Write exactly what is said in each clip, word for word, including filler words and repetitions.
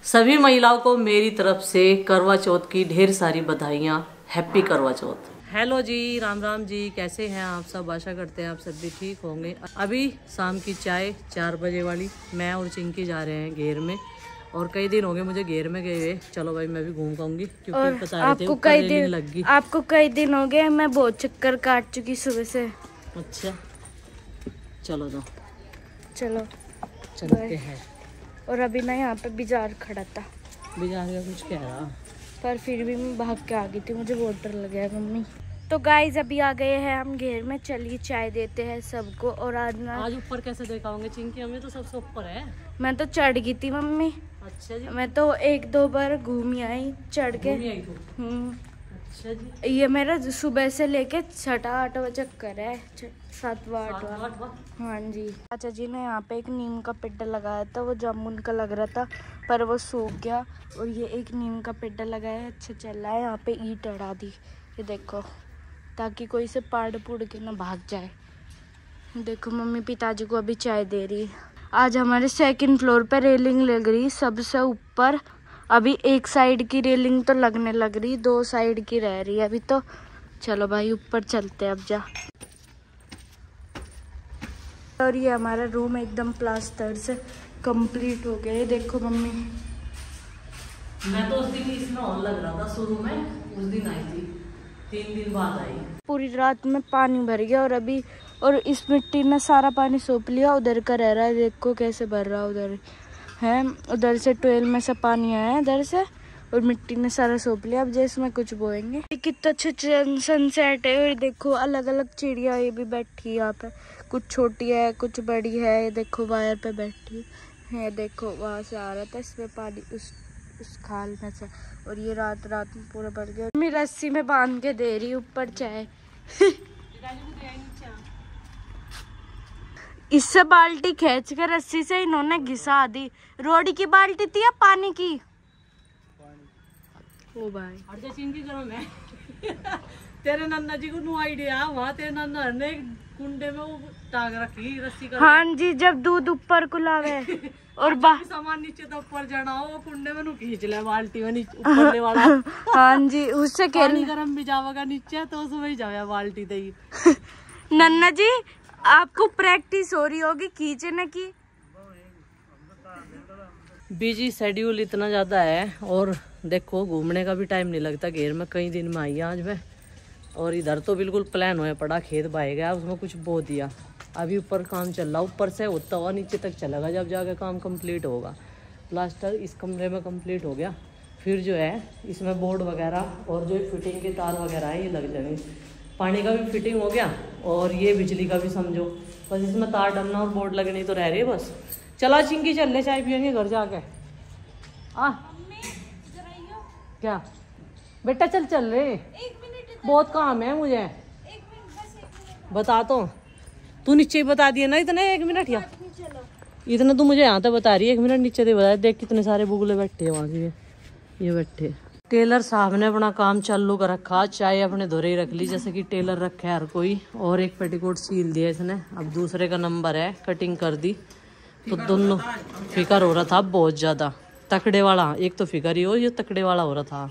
सभी महिलाओं को मेरी तरफ से करवा चौथ की ढेर सारी बधाइयाँ। हैप्पी करवा चौथ। हेलो जी, राम राम जी, कैसे हैं आप सब? आशा करते हैं आप सब भी ठीक होंगे। अभी शाम की चाय चार बजे वाली, मैं और चिंकी जा रहे हैं घेर में। और कई दिन हो गए मुझे घेर में गए हुए। चलो भाई मैं भी घूम पाऊंगी क्योंकि पता रहे थे ऊपर रेलिंग लग गई। आपको कई दिन हो गए, मैं बहुत चक्कर काट चुकी सुबह से। अच्छा चलो दो चलो चलते हैं। और अभी ना यहाँ पे बाजार खड़ा था, बाजार का कुछ कह रहा, पर फिर भी मैं भाग के आ गई थी, मुझे बहुत डर लगा है मम्मी। तो गाइज अभी आ गए हैं हम घेर में, चलिए चाय देते हैं सबको। और आज ना आज ऊपर कैसे देखा होंगे चिंकी, हमें तो सबसे ऊपर है। मैं तो चढ़ गई थी मम्मी। अच्छा जी। मैं तो एक दो बार घूमी आई चढ़ के। हम्म अच्छा जी। ये मेरा सुबह से लेके छठा आठवा चक्कर है, सातवां आठवां। हाँ जी। चाचा जी ने यहाँ पे एक नीम का पेड़ लगाया था, वो जामुन का लग रहा था पर वो सूख गया। और ये एक नीम का पेड़ लगाया है, अच्छा चल रहा है। यहाँ पे ईंट अड़ा दी, ये देखो, ताकि कोई से पाड़ पुड़ के ना भाग जाए। देखो मम्मी पिताजी को अभी चाय दे रही है। आज हमारे सेकंड फ्लोर पे रेलिंग लग रही सबसे ऊपर। अभी एक साइड की रेलिंग तो लगने लग रही, दो साइड की रह रही है अभी तो। चलो भाई ऊपर चलते हैं अब जा। और ये हमारा रूम एकदम प्लास्टर से कंप्लीट हो गया है, देखो मम्मी। मैं तो उस दिन इसमें और लग रहा था शुरू में, उस दिन आई थी, तीन दिन बाद आई। पूरी रात में पानी भर गया और अभी और इस मिट्टी ने सारा पानी सोख लिया। उधर का रह रहा है, देखो कैसे भर रहा है। उधर है, उधर से ट्वेल में से पानी आया है इधर से, और मिट्टी ने सारा सोख लिया। अब जैसे में कुछ बोएंगे। कितना अच्छा सनसेट है। और देखो अलग अलग चिड़िया ये भी बैठी है यहाँ पे, कुछ छोटी है कुछ बड़ी है। ये देखो वायर पे बैठी है, देखो वहां से आ रहा था इसमें पानी, उस उस खाल में से। और ये रात रात में पूरा भर गया। मैं रस्सी में बांध के दे रही ऊपर चाय। इससे बाल्टी खींच के रस्सी से इन्होंने घिसा दी। रोड की बाल्टी थी या पानी की? ओ भाई चिंकी करो मैं तेरे नन्ना जी को नो आइडिया, वहाँ तेरे नन्ना ने कुंडे में वो टांग रखी रस्सी का। हाँ जी, जब दूध ऊपर कुलावे और बाहर सामान नीचे तो ऊपर जाना हो, वो कुंडे में नु खींच ले बाल्टी में नीचे ऊपर वाला। हाँ जी, उससे पानी गरम भी जावेगा नीचे तो उसमें ही जावे बाल्टी दही। नन्ना जी आपको प्रैक्टिस हो रही होगी खींचने की। बिजी शेड्यूल इतना ज्यादा है, और देखो घूमने का भी टाइम नहीं लगता घेर में। कई दिन में आई आज मैं, और इधर तो बिल्कुल प्लान होया पड़ा, खेत बाहे गया, उसमें कुछ बो दिया। अभी ऊपर काम चल रहा, ऊपर से होता हुआ नीचे तक चलेगा, जब जाके काम कंप्लीट होगा। प्लास्टर इस कमरे में कंप्लीट हो गया, फिर जो है इसमें बोर्ड वगैरह और जो फिटिंग के तार वगैरह है ये लग जाएंगे। पानी का भी फिटिंग हो गया और ये बिजली का भी समझो, बस इसमें तार डलना और बोर्ड लगनी तो रह रही है बस। चला चिंकी चल ले, चाय पियेंगे घर जाके। आ क्या बेटा, चल चल रहे, बहुत काम है मुझे। एक मिनट, बस एक मिनट। बता तो तू नीचे ही बता दिया ना इतने, एक मिनट या इतना तू मुझे यहाँ तक बता रही है, एक मिनट नीचे दे बता। देख कितने सारे बुगले बैठे हैं वहाँ के, ये बैठे। टेलर साहब ने अपना काम चालू कर रखा, चाय अपने धोरे ही रख ली जैसे कि टेलर रखे हर कोई। और एक पेटीकोट सील दिया इसने, अब दूसरे का नंबर है, कटिंग कर दी। तो दोनों फिकर हो रहा था बहुत ज्यादा, तकड़े वाला। एक तो फिकर ही हो, ये तकड़े वाला हो रहा था।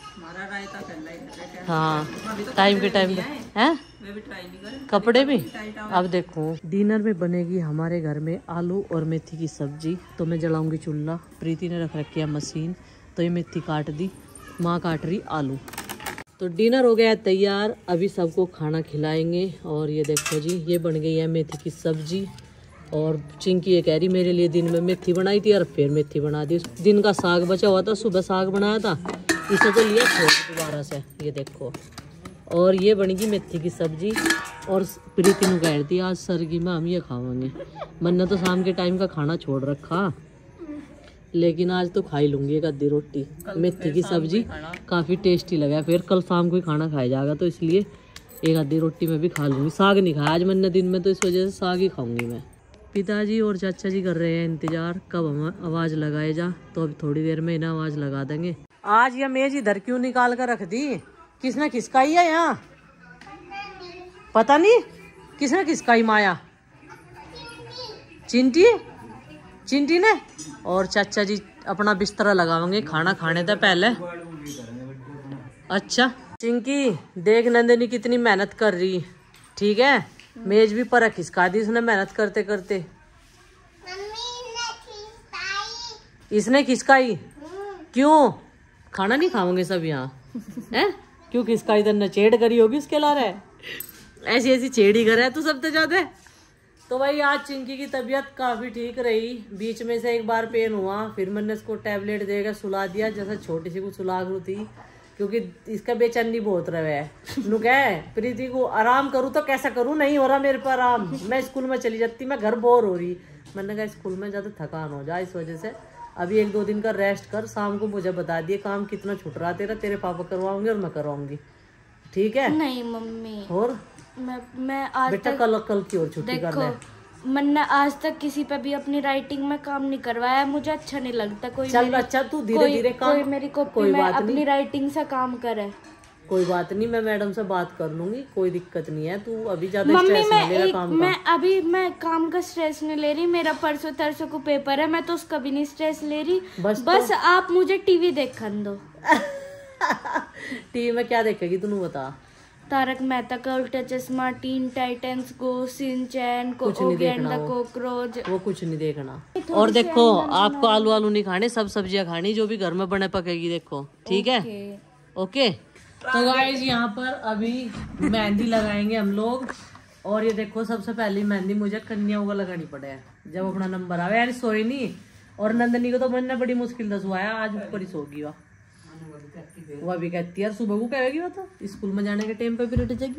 हाँ टाइम के टाइम है, कपड़े भी। अब देखो डिनर में बनेगी हमारे घर में आलू और मेथी की सब्जी। तो मैं जलाऊंगी चूल्हा, प्रीति ने रख रखी है मशीन, तो ये मेथी काट दी, माँ काट रही आलू। तो डिनर हो गया तैयार, अभी सबको खाना खिलाएंगे। और ये देखो जी, ये बन गई है मेथी की सब्जी। और चिंकी ये कह रही मेरे लिए दिन में मेथी बनाई थी और फिर मेथी बना दी। दिन का साग बचा हुआ था, सुबह साग बनाया था, इसे तो लिया छोड़ दोबारा से, ये देखो। और ये बनेगी मेथी की सब्जी। और प्रीति ने कह दी आज सरगी में हम ये खावांगे। मैंने तो शाम के टाइम का खाना छोड़ रखा, लेकिन आज तो खा ही लूंगी एक आधी रोटी। मेथी की सब्जी काफ़ी टेस्टी लगा, फिर कल शाम को ही खाना खाया जाएगा, तो इसलिए एक आधी रोटी में भी खा लूँगी। साग नहीं खाया आज मैंने दिन में, तो इस वजह से साग ही खाऊंगी मैं। पिताजी और चाचा जी कर रहे हैं इंतजार कब हम आवाज़ लगाए जा, तो अब थोड़ी देर में इन्हें आवाज़ लगा देंगे। आज ये मेज इधर क्यों निकाल कर रख दी? किसने खिसकाई है यहाँ? पता नहीं किसने खिसकाई, माया, चिंटी चिंटी ने। और चाचा जी अपना बिस्तरा लगाओगे खाना खाने से पहले। अच्छा चिंकी देख नंदिनी कितनी मेहनत कर रही, ठीक है। मेज भी पर खिसका दी उसने मेहनत करते करते। इसने खिसकाई क्यों? खाना नहीं खाओगे सब यहाँ हैं? क्यों खिसकाई? इधर नचेड़ करी होगी उसके लारे, ऐसी ऐसी छेड़ी कर है तू सबसे ज्यादा। तो भाई आज चिंकी की तबीयत काफी ठीक रही, बीच में से एक बार पेन हुआ, फिर मैंने इसको टैबलेट देकर सुला दिया, जैसे छोटी सी को सुला गई थी, क्योंकि इसका बेचैनी बहुत रहे है। नु कह प्रीति को आराम करूँ तो कैसा करूँ, नहीं हो रहा मेरे पर आराम, मैं स्कूल में चली जाती, मैं घर बोर हो रही। मैंने कहा स्कूल में ज्यादा थकान हो जाए, इस वजह से अभी एक दो दिन का रेस्ट कर, शाम को मुझे बता दिए काम कितना छूट रहा तेरा, तेरे पापा करवाऊंगे और मैं करवाऊंगी, ठीक है? नहीं मम्मी, और मैं मैं आज बेटा तक, कल कल की और छुट्टी कर ले। मैंने आज तक किसी पे भी अपनी राइटिंग में काम नहीं करवाया, मुझे अच्छा नहीं लगता कोई चल मेरी, अच्छा तू धीरे धीरे काम, कोई मेरी कॉपी में अपनी राइटिंग से काम करे। कोई बात नहीं, मैं मैडम से बात कर लूंगी, कोई दिक्कत नहीं है। तू अभी ज्यादा मम्मी स्ट्रेस मैं नहीं ले एक, काम मैं का। अभी मैं काम का स्ट्रेस नहीं ले रही, मेरा परसों तरसों को पेपर है, मैं तो उसका भी नहीं स्ट्रेस ले रही। बस, बस तो... आप मुझे टीवी देखने दो। टीवी में क्या देखेगी तू बता? Tarak Mehta ka Ooltah Chashmah, Teen Titans, Go Shinchan, Oggy and the cockroach, वो कुछ नहीं देखना। और देखो आपको आलू आलू नहीं खाने, सब सब्जियां खानी जो भी घर में बने पकेगी, देखो ठीक है? ओके। तो गाइस यहाँ पर अभी मेहंदी लगाएंगे हम लोग, और ये देखो सबसे पहली मेहंदी मुझे कन्याओं का लगानी पड़े है जब अपना नंबर आवे। यार सोई नहीं, और नंदनी को तो मैंने बड़ी मुश्किल से सुआया, आज ऊपर ही सोगी वह वो अभी कहती है सुबह को कहेगी, वो तो स्कूल में जाने के टाइम पे फिर उठ जाएगी।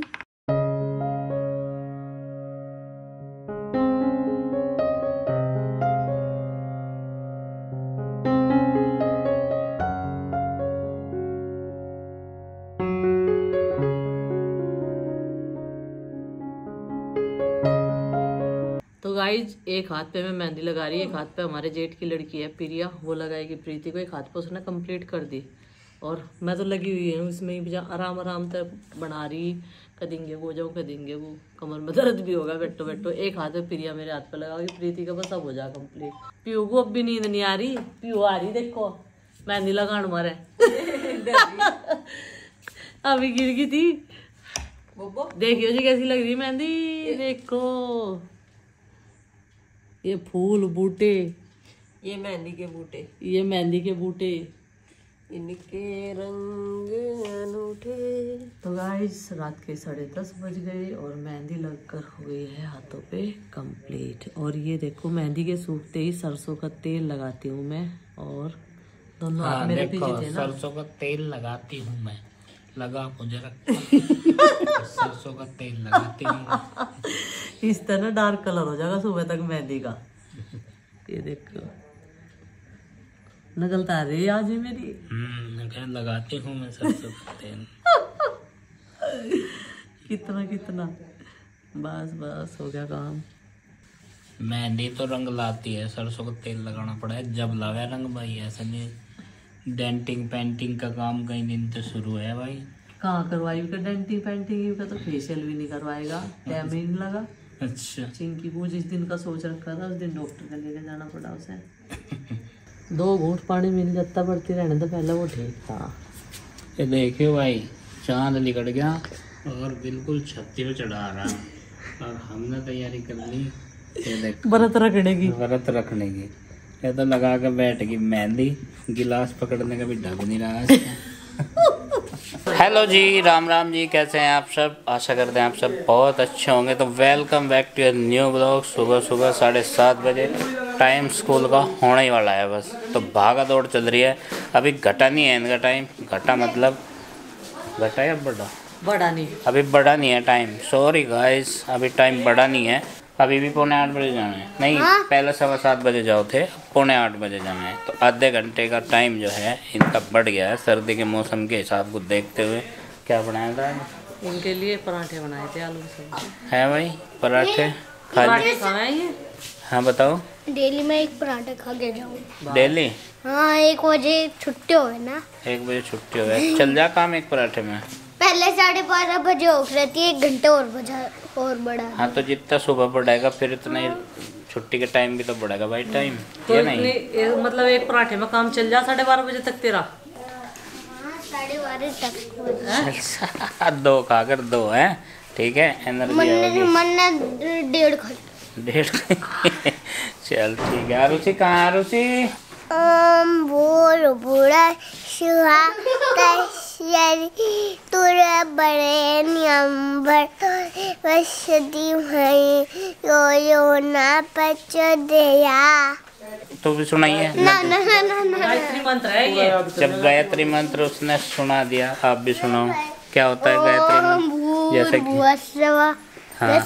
तो गाइज एक हाथ पे मैं मेहंदी लगा रही है, एक हाथ पे हमारे जेठ की लड़की है प्रिया, वो लगाएगी प्रीति को, एक हाथ पे उसने कंप्लीट कर दी, और मैं तो लगी हुई हूँ इसमें ही आराम आराम तक बना रही। कदेंगे वो जाओ कदेंगे वो, कमर में दर्द भी होगा बैठो बैठो। एक हाथ पे प्रिया मेरे हाथ पे लगाओगी, प्रीति का बस अब हो जा कंप्लीट। पीयू को अब भी नींद नहीं आ रही, पीयू आ रही देखो मेहंदी लगान मारे। अभी गिर गई थी, देखियो जी कैसी लग रही मेहंदी, देखो ये फूल बूटे, ये मेहंदी के बूटे, ये मेहंदी के बूटे, इनके रंग अनूठे। तो गाइस रात के साढ़े दस बज गए और मेहंदी लगकर हो गई है हाथों पे कंप्लीट। और ये देखो मेहंदी के सूखते ही सरसों का तेल लगाती हूँ मैं, और दोनों हाथ हाँ, मेरे देखो, पीछे थे ना। सरसों का तेल लगाती हूँ मैं, लगा मुझे रखा। सरसों का तेल लगाती हूँ, इस तरह डार्क कलर हो जाएगा सुबह तक मेहंदी का। ये देखो नकलता रही आज ही मेरी। हम्म लगाती हूँ मैं सरसों का तेल। कितना कितना बस बस हो गया काम। मेहंदी तो रंग लाती है, सरसों का तेल लगाना पड़ा है जब लगा रंग भाई, ऐसा नहीं। डेंटिंग पेंटिंग का काम कई दिन तो शुरू है भाई। कहाँ करवाई का डेंटिंग पेंटिंग का, तो फेशियल भी नहीं करवाएगा, टाइम ही नहीं लगा। अच्छा चिंकी को जिस दिन का सोच रखा था उस दिन डॉक्टर के लेके जाना पड़ा उसे। दो घूंट पानी मिल जाता पड़ती रहने तो पहले वो ठीक था। ये देखियो भाई चांद निकल गया और बिल्कुल छत्ती पे चढ़ा रहा, और हमने तैयारी कर ली ये देख व्रत रखने की, व्रत रखने की। ये तो लगा के बैठ गई मेहंदी, गिलास पकड़ने का भी ढंग नहीं रहा है। हेलो जी, राम राम जी, कैसे हैं आप सब? आशा करते हैं आप सब बहुत अच्छे होंगे। तो welcome back to your new blog. सुबह सुबह साढ़े सात बजे टाइम स्कूल का होने ही वाला है बस, तो भागा दौड़ चल रही है। अभी घटा नहीं है इनका टाइम, घटा मतलब घटा या बड़ा बड़ा नहीं, अभी बड़ा नहीं है टाइम, सॉरी गाइस, अभी टाइम बड़ा नहीं है। अभी भी पौने आठ बजे जाना है, नहीं पहले सवा सात बजे जाओ थे, पौने आठ बजे जाना है। तो आधे घंटे का टाइम जो है इनका बढ़ गया है सर्दी के मौसम के हिसाब को देखते हुए। क्या बनाया था उनके लिए? पराठे बनाए थे आलू के, है भाई पराठे खाली। हाँ बताओ। डेली में एक पराठा खा के जाऊँ डेली? हाँ, एक बजे छुट्टी हो ना, एक बजे छुट्टी हो गई, चल जा काम एक पराठे में। पहले साढ़े बारह बजे हो रहती है, एक घंटे और बजा और बड़ा। हाँ तो जितना सुबह बढ़ाएगा फिर इतना ही छुट्टी के टाइम भी तो बढ़ेगा भाई टाइम, तो ये इतनी नहीं ये, मतलब एक पराठे में काम चल जा साढ़े बारह बजे तक तेरा। साढ़े बारह तक दो खाकर दो है, ठीक है, एनर्जी मन्ने मन्ने डेढ़ खा डेढ़ चल ठीक है। आरुषि कहाँ है आरुषि? ओम भूर भूरा शुहा तस्यरि तुरे बड़े नियंबर वसति भई यो यो ना पचोदया। तो भी सुनाइए। ना ना ना ना ना गायत्री मंत्र है ये। जब गायत्री मंत्र उसने सुना दिया, आप भी सुनाओ क्या होता है गायत्री मंत्र? जैसे कि हाँ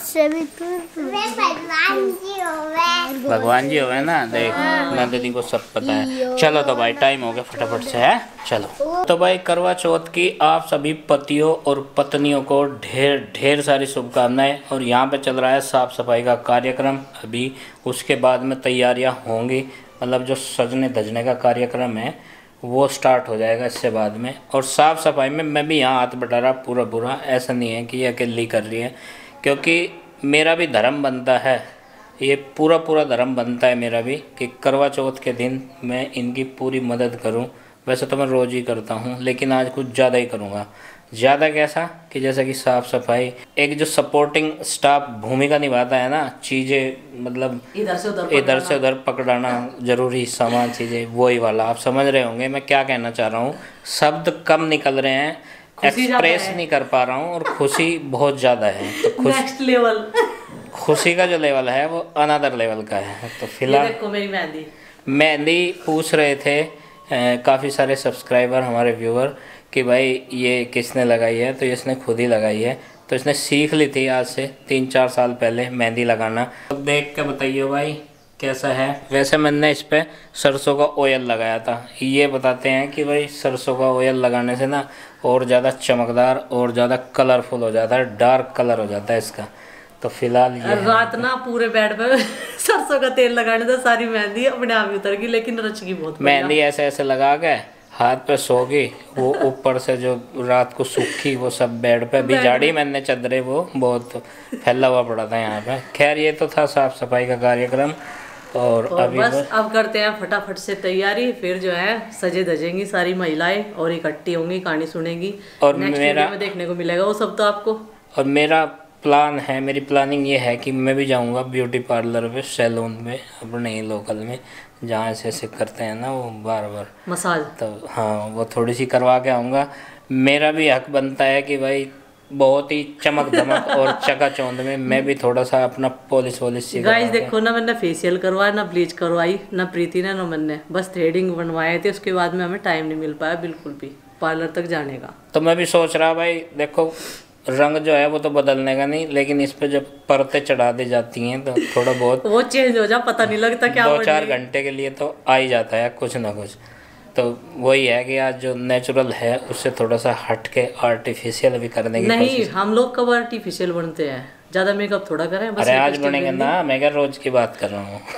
भगवान जी हो गए ना, देख नंदिनी को सब पता है। चलो तो भाई टाइम हो गया, फटाफट से है चलो। तो भाई करवा चौथ की आप सभी पतियों और पत्नियों को ढेर ढेर सारी शुभकामनाएं। और यहाँ पे चल रहा है साफ सफाई का कार्यक्रम अभी, उसके बाद में तैयारियाँ होंगी, मतलब जो सजने धजने का कार्यक्रम है वो स्टार्ट हो जाएगा इससे बाद में। और साफ़ सफाई में मैं भी यहाँ हाथ बटा रहा पूरा पूरा, ऐसा नहीं है कि ये अकेली कर रही है, क्योंकि मेरा भी धर्म बनता है, ये पूरा पूरा धर्म बनता है मेरा भी कि करवा चौथ के दिन मैं इनकी पूरी मदद करूं। वैसे तो मैं रोज़ ही करता हूं, लेकिन आज कुछ ज़्यादा ही करूंगा। ज़्यादा कैसा कि जैसे कि साफ़ सफाई, एक जो सपोर्टिंग स्टाफ भूमिका निभाता है ना, चीज़ें मतलब इधर से उधर इधर से उधर पकड़ाना, ज़रूरी सामान चीज़ें, वही वाला आप समझ रहे होंगे मैं क्या कहना चाह रहा हूँ। शब्द कम निकल रहे हैं, एक्सप्रेस नहीं कर पा रहा हूँ, और खुशी बहुत ज़्यादा है। तो खुश नेक्स्ट लेवल खुशी का जो लेवल है वो अनदर लेवल का है। तो फिलहाल देखो मेरी मेहंदी मेहंदी पूछ रहे थे काफ़ी सारे सब्सक्राइबर हमारे व्यूअर कि भाई ये किसने लगाई है, तो इसने खुद ही लगाई है। तो इसने सीख ली थी आज से तीन चार साल पहले मेहंदी लगाना। तो देख के बताइए भाई कैसा है। वैसे मैंने इस पर सरसों का ऑयल लगाया था। ये बताते हैं कि भाई सरसों का ऑयल लगाने से ना और ज़्यादा चमकदार और ज़्यादा कलरफुल हो जाता है, डार्क कलर हो जाता है इसका। तो फिलहाल ये रात ना पूरे बेड पे सरसों का तेल लगाने से सारी मेहंदी अपने आप ही उतर गई, लेकिन रच गई बहुत। मेहंदी ऐसे ऐसे लगा के हाथ पे सो गई, वो ऊपर से जो रात को सूखी वो सब बेड पे भी झाड़ी मैंने चदरे, वो बहुत फैला हुआ पड़ा था यहाँ पे। खैर ये तो था साफ सफाई का कार्यक्रम। और, और अभी बस बस अब करते हैं फटाफट से तैयारी, फिर जो है सजे धजेंगी सारी महिलाएं और इकट्ठी होंगी, कहानी सुनेंगी और नेक्स्ट मेरा में देखने को मिलेगा वो सब तो आपको। और मेरा प्लान है, मेरी प्लानिंग ये है कि मैं भी जाऊंगा ब्यूटी पार्लर पे, सैलून में अपने ही लोकल में, जहाँ ऐसे ऐसे करते हैं ना वो बार बार मसाज। तो हाँ वो थोड़ी सी करवा के आऊँगा। मेरा भी हक बनता है कि भाई बहुत ही चमक धमक और चकाचौंध में मैं भी थोड़ा सा अपना पॉलिश वॉलिश सी गाइस देखो ना, मैंने फेशियल करवाया ना, ब्लीच करवाई ना प्रीति ने ना मैंने, बस थ्रेडिंग बनवाए थे। उसके बाद में हमें टाइम नहीं मिल पाया बिल्कुल भी पार्लर तक जाने का। तो मैं भी सोच रहा भाई देखो रंग जो है वो तो बदलने का नहीं, लेकिन इस पे जब परतें चढ़ा दी जाती हैं तो थोड़ा बहुत वो चेंज हो जा, पता नहीं लगता क्या दो चार घंटे के लिए तो आ ही जाता है कुछ ना कुछ। तो वही है कि आज जो नेचुरल है उससे थोड़ा सा हट के आर्टिफिशियल भी करने की नहीं, हम लोग कब आर्टिफिशियल बनते हैं, ज्यादा मेकअप थोड़ा करें बस। अरे आज बनेंगे ना, मैं क्या रोज की बात कर रहा हूँ।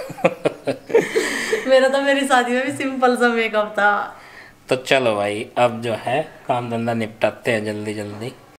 मेरा तो मेरी शादी में भी सिंपल सा मेकअप था। तो चलो भाई अब जो है काम धंधा निपटाते हैं जल्दी जल्दी।